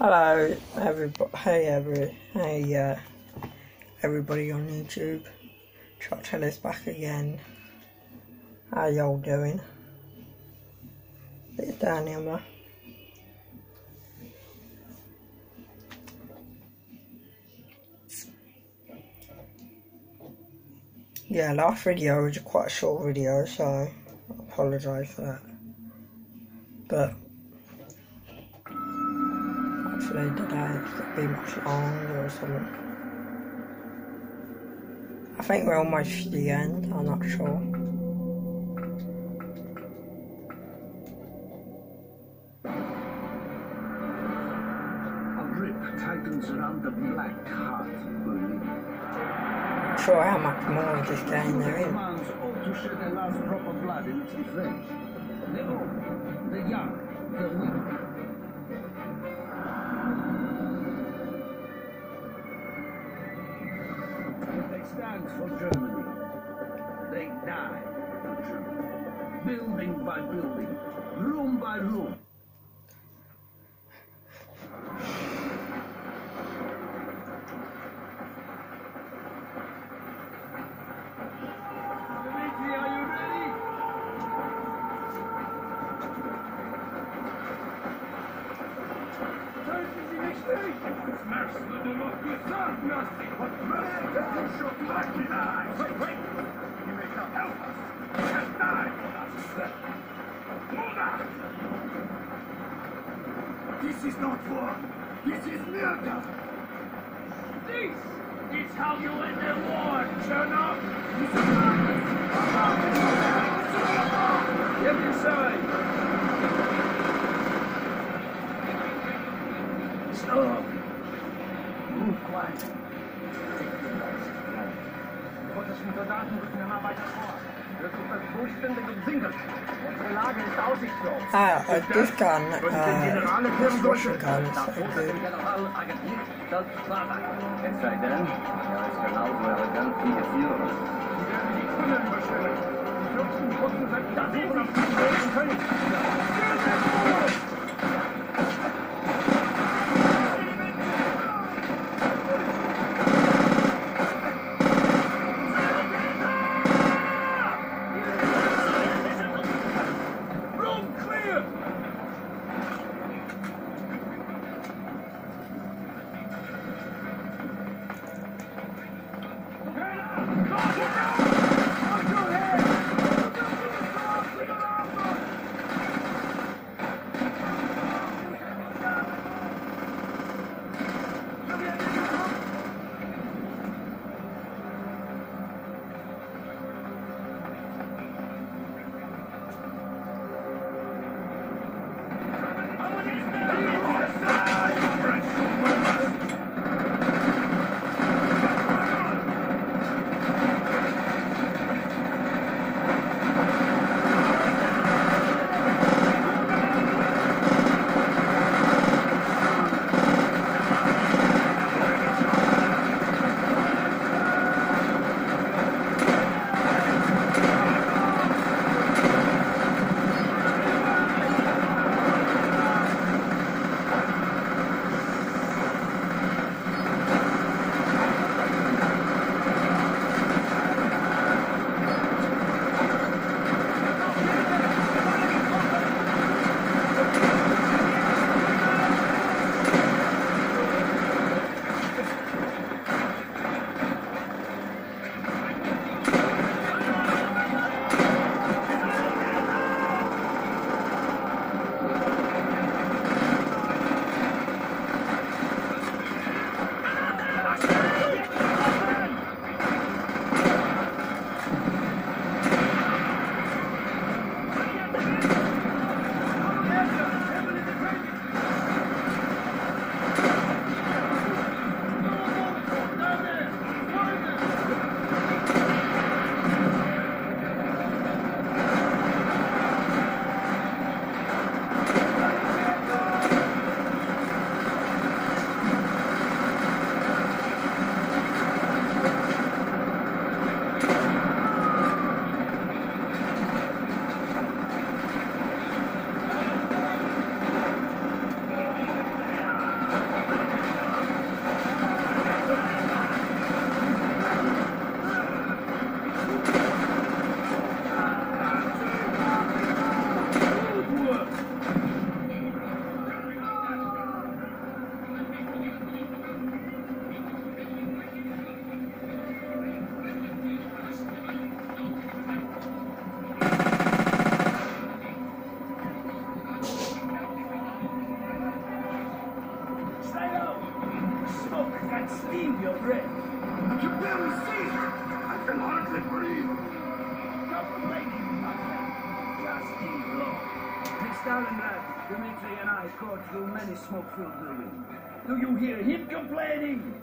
Hello, everybody. Everybody on YouTube. Truck is back again. How y'all doing? It's Daniel. Yeah, last video was quite a short video, so I apologise for that. But hopefully today it's going to be much longer or something. I think we're almost to the end, I'm not sure. A grip tightens around the black heart, Berlin. I'm not sure how much more of this game there is. Commands all to shed their last drop of blood in its defense. The old, the young, the weak. They stand for Germany. They die for Germany. Building by building, room by room. Dimitri, are you ready? Töten Sie mich nicht! Was machst du noch gesagt, Nasty? What murder? You shoot back in the eyes! Wait! You may not help us! Just die for us! Move. This is not war! This is murder! This is how you end the war, Chernobyl! This is Get inside! Stop! Move quiet. Die russischen Soldaten rücken immer weiter vor. Wirst du vollständig umsingelt. Unsere Lage ist aussichtslos. This gun, this Russian gun is so good. Es sei denn, ist genauso arrogant wie ihr Führer. Sie werden die Tunnel überstellen. Die Fluchten Russen sind das Suchen auf den großen König. like steam your breath. I can barely see. I can hardly breathe. Stop complaining, my friend. Just keep low. In Stalingrad, Dmitri and I caught through many smoke-filled buildings. Do you hear him complaining?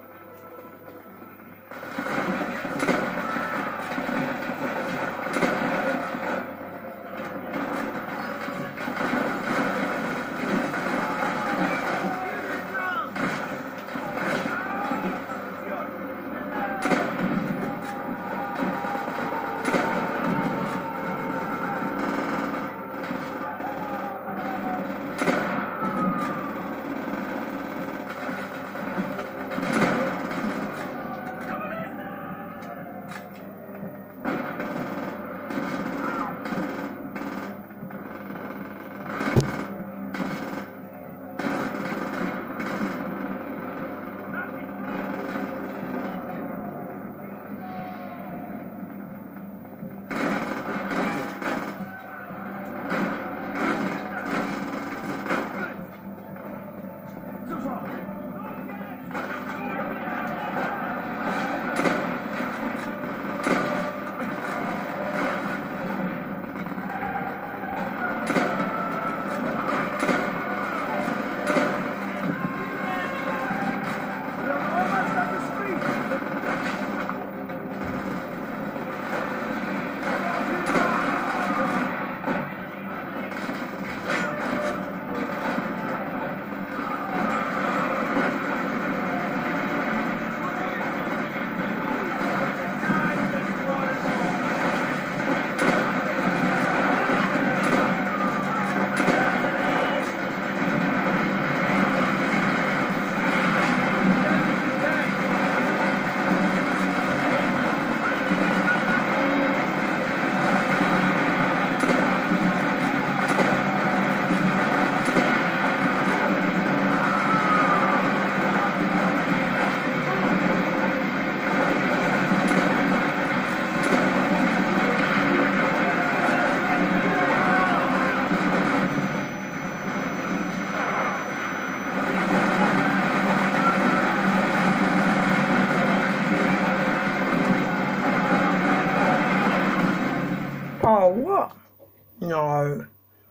Oh, what? No.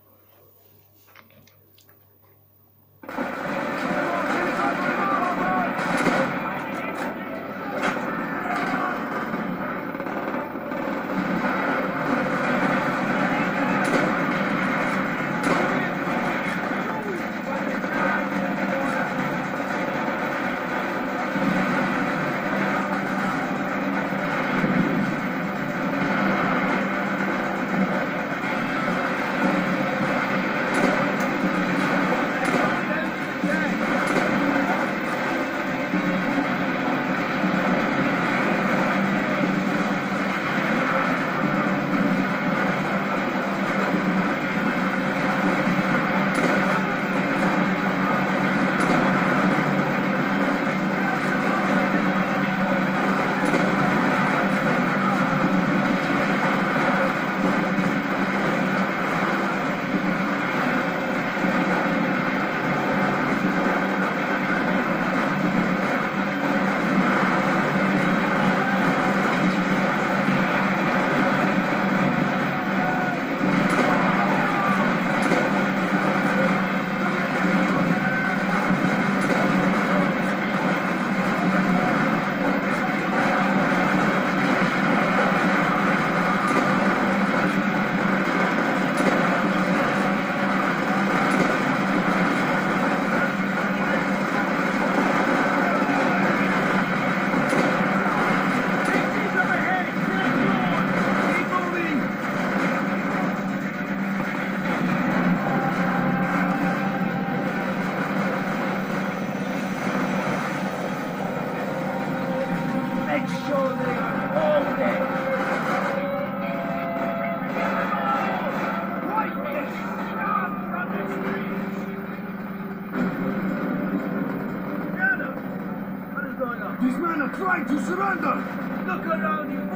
These men are trying to surrender! Look around you,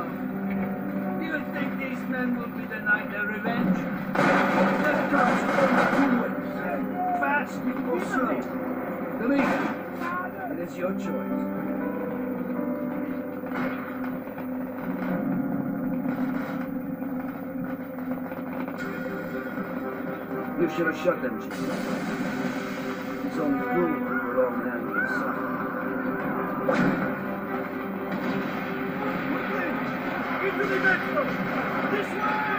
children. Do you think these men will be denied their revenge? Let us all do it! Fast or slow. Dimitri, and it's your choice. You should have shot them, Chief. It's only cruel to put all men on your side. Into the metro! This way!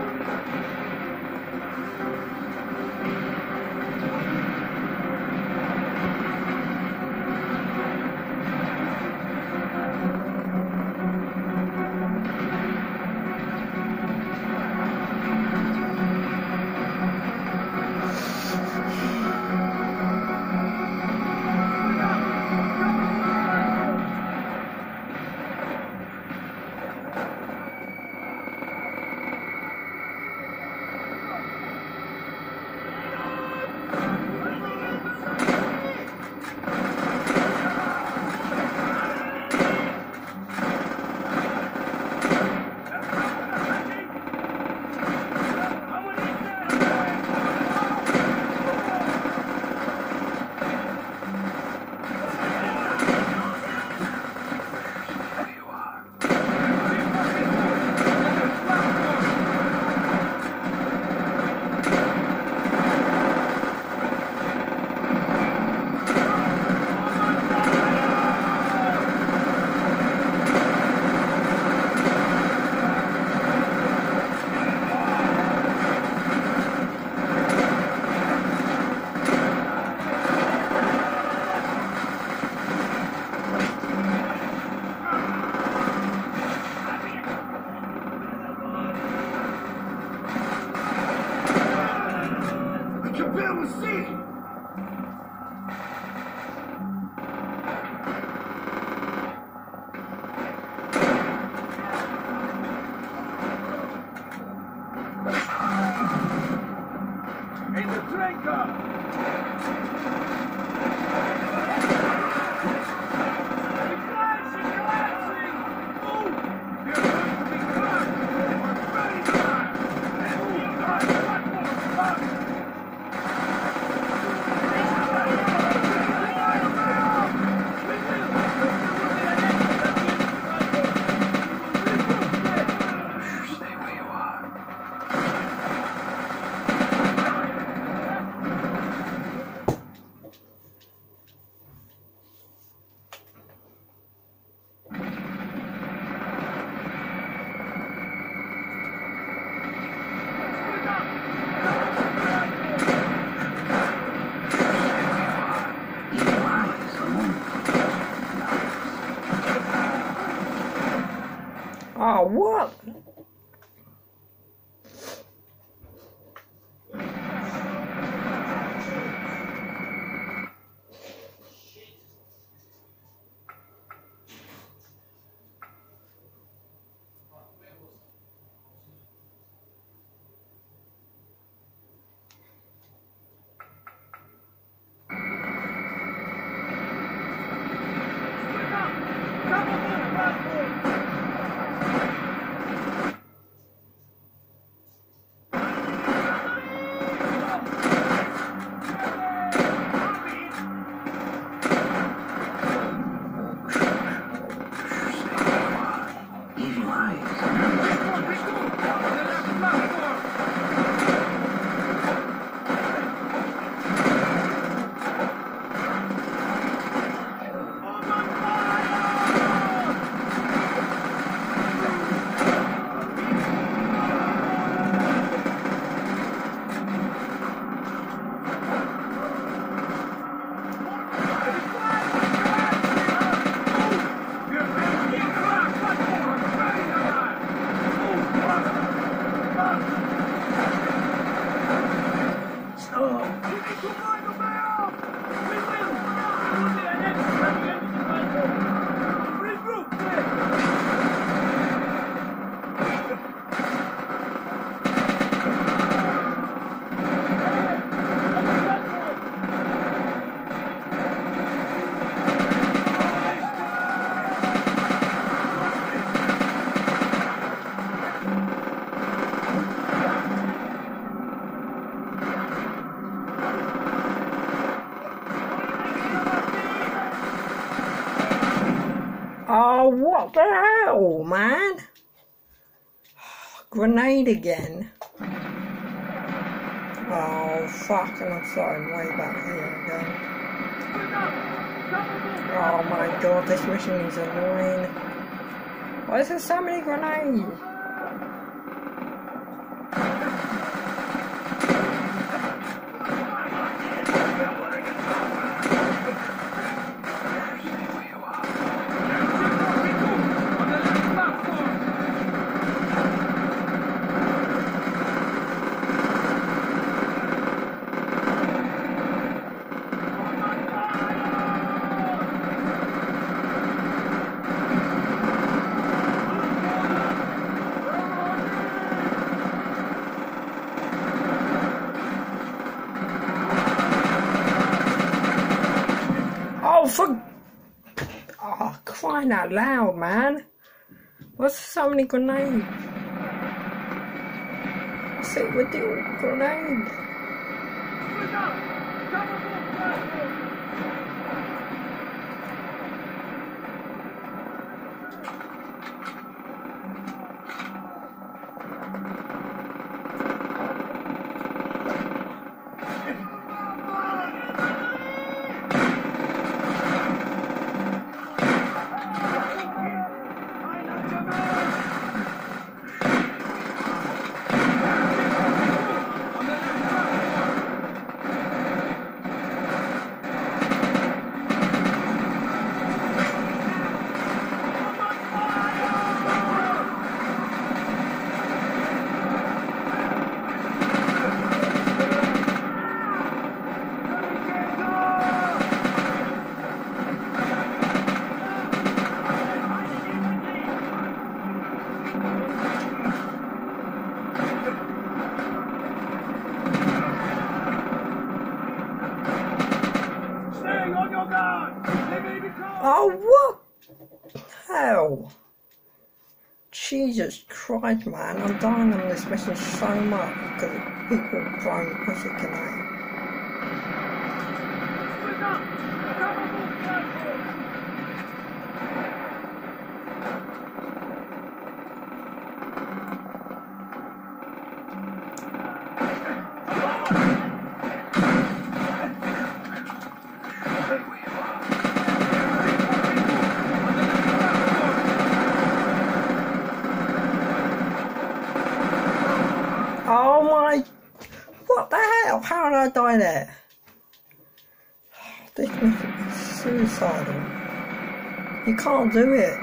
Oh, what? Oh, what the hell, man? Grenade again. Oh, fuck, and I'm starting way back here again. Oh my god, this mission is annoying. Why is there so many grenades? Oh, crying out loud, man. What's so many grenades? What's it with the grenades? Oh, what the hell? Jesus Christ, man, I'm dying on this mission so much because of people throwing pussy grenades. Oh my, what the hell? How did I die there? This mission is suicidal. You can't do it.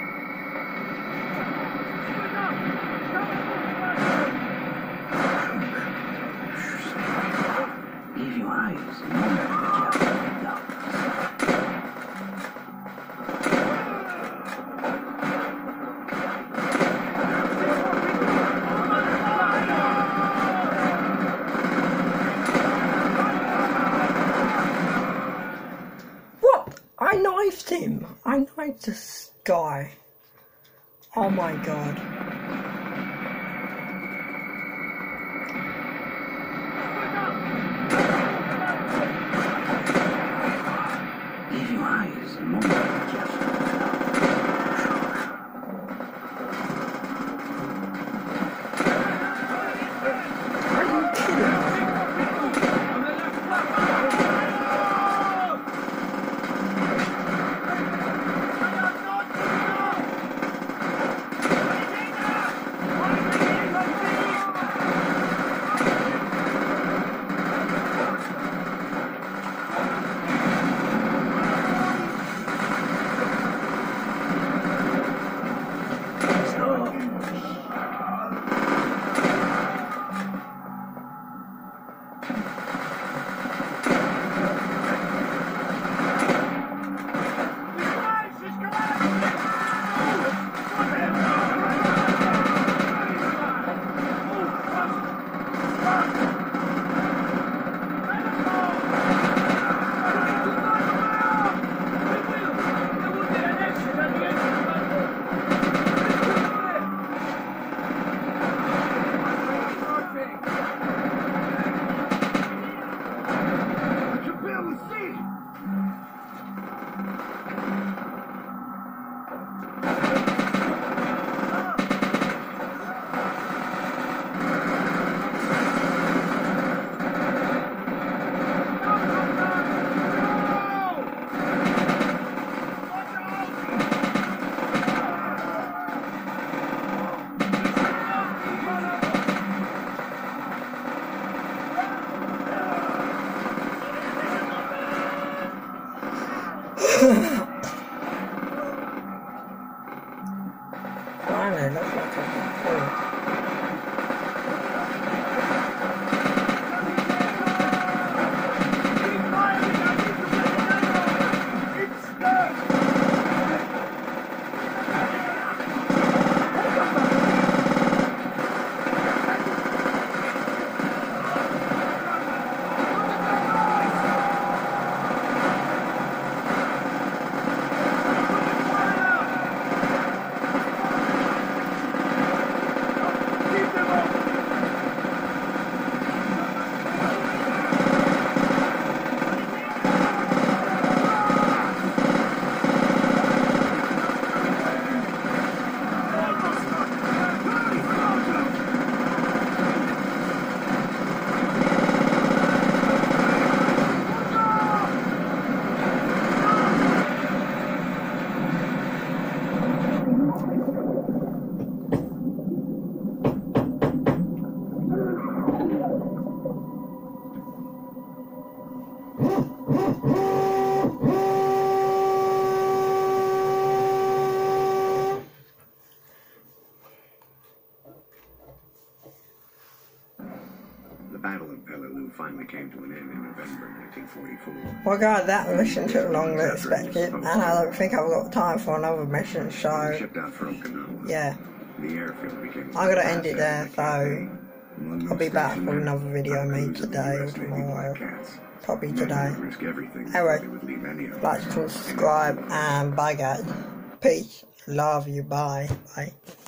Leave your eyes alone. I knifed him. I knifed this guy. Oh my god. Leave your eyes a moment, Jeff. Are you kidding me? Finally, looks like I've got through. The Battle of Peleliu finally came to an end in November 1944. Well, God, that mission took longer than expected, and I don't think I've got time for another mission, We so shipped out from Okinawa. yeah, The airfield became I'm gonna end it there, so One I'll be back station for another video on maybe cruise of the today or US Navy tomorrow, Black Cats. probably Men today. would risk everything Anyway, before they would leave any of like, us. subscribe, and bye guys, peace, love you, bye, bye.